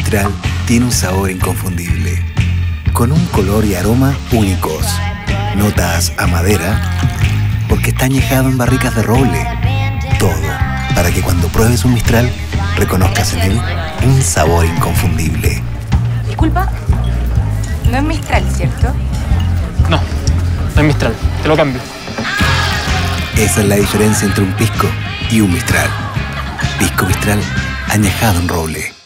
Mistral tiene un sabor inconfundible, con un color y aroma únicos. Notas a madera, porque está añejado en barricas de roble. Todo para que cuando pruebes un Mistral reconozcas en él un sabor inconfundible. Disculpa, no es Mistral, ¿cierto? No es Mistral, te lo cambio. Esa es la diferencia entre un pisco y un Mistral. Pisco Mistral, añejado en roble.